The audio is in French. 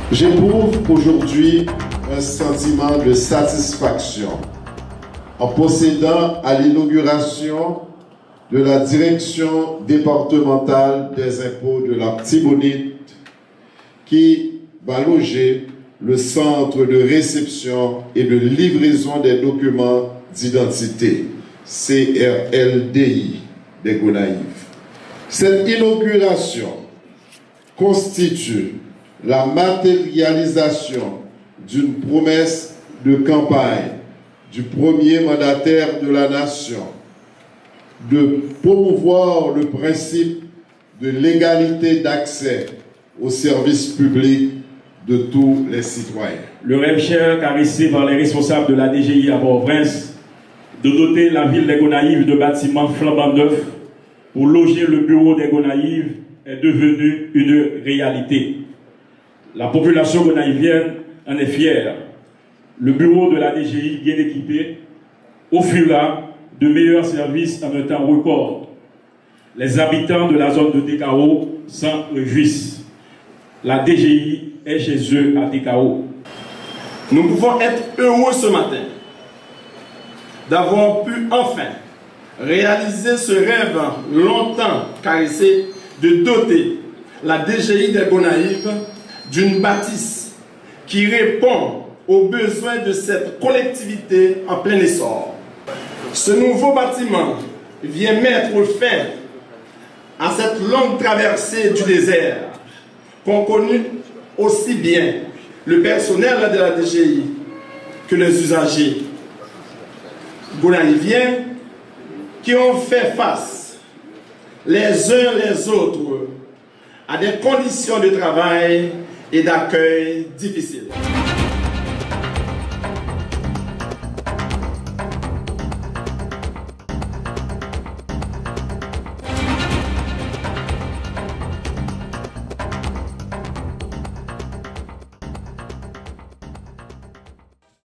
J'éprouve aujourd'hui un sentiment de satisfaction en procédant à l'inauguration de la direction départementale des impôts de l'Artibonite qui va loger le centre de réception et de livraison des documents d'identité, CRLDI, des Gonaïves. Cette inauguration constitue la matérialisation d'une promesse de campagne du premier mandataire de la nation de promouvoir le principe de l'égalité d'accès aux services publics de tous les citoyens. Le rêve cher caressé par les responsables de la DGI à Port-au-Prince de doter la ville des Gonaïves de bâtiments flambant neufs pour loger le bureau des Gonaïves est devenu une réalité. La population gonaïvienne en est fière. Le bureau de la DGI, bien équipé, offrira de meilleurs services en un temps record. Les habitants de la zone de TKO s'en réjouissent. La DGI est chez eux à TKO. Nous pouvons être heureux ce matin d'avoir pu enfin réaliser ce rêve longtemps caressé de doter la DGI des Gonaïves d'une bâtisse qui répond aux besoins de cette collectivité en plein essor. Ce nouveau bâtiment vient mettre fin à cette longue traversée du désert qu'ont connu aussi bien le personnel de la DGI que les usagers gonaïviens qui ont fait face les uns les autres à des conditions de travail et d'accueil difficiles.